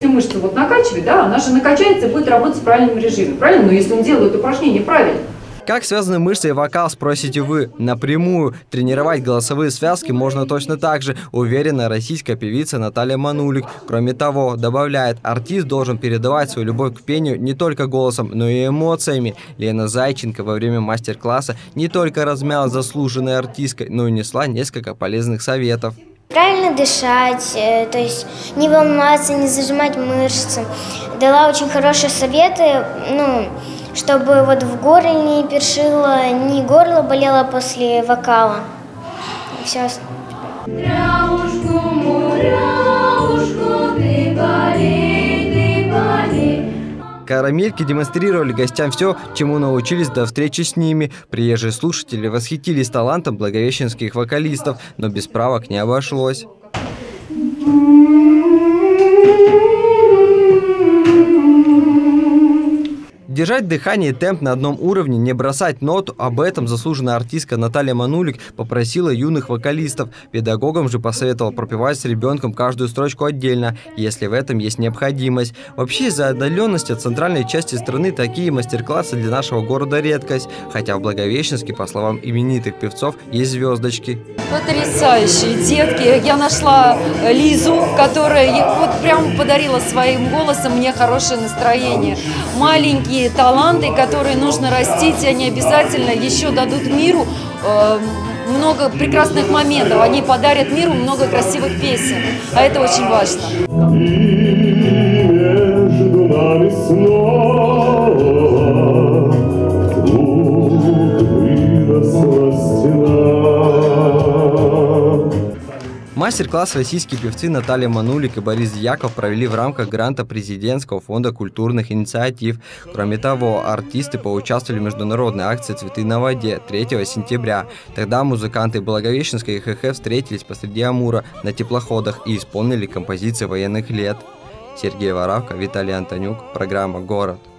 Мышцы вот накачивать, да, она же накачается и будет работать в правильном режиме, правильно? Но если он делает упражнения правильно. Как связаны мышцы и вокал, спросите вы? Напрямую. Тренировать голосовые связки можно точно так же, уверена российская певица Наталья Манулик. Кроме того, добавляет, артист должен передавать свою любовь к пению не только голосом, но и эмоциями. Лена Зайченко во время мастер-класса не только размялась заслуженной артисткой, но и несла несколько полезных советов. Правильно дышать, то есть не волноваться, не зажимать мышцы. Дала очень хорошие советы, чтобы вот в горле не першило, не горло болело после вокала. И все. Карамельки демонстрировали гостям все, чему научились до встречи с ними. Приезжие слушатели восхитились талантом благовещенских вокалистов, но без правок не обошлось. Держать дыхание и темп на одном уровне, не бросать ноту, об этом заслуженная артистка Наталья Манулик попросила юных вокалистов. Педагогам же посоветовал пропевать с ребенком каждую строчку отдельно, если в этом есть необходимость. Вообще, из-за отдаленности от центральной части страны такие мастер-классы для нашего города редкость, хотя в Благовещенске, по словам именитых певцов, есть звездочки. Потрясающие детки. Я нашла Лизу, которая вот прям подарила своим голосом мне хорошее настроение. Маленькие таланты, которые нужно растить, они обязательно еще дадут миру много прекрасных моментов. Они подарят миру много красивых песен, а это очень важно. Мастер-класс российские певцы Наталья Манулик и Борис Дьяков провели в рамках гранта Президентского фонда культурных инициатив. Кроме того, артисты поучаствовали в международной акции «Цветы на воде» 3 сентября. Тогда музыканты Благовещенской ХХ встретились посреди Амура на теплоходах и исполнили композиции военных лет. Сергей Воравко, Виталий Антонюк. Программа «Город».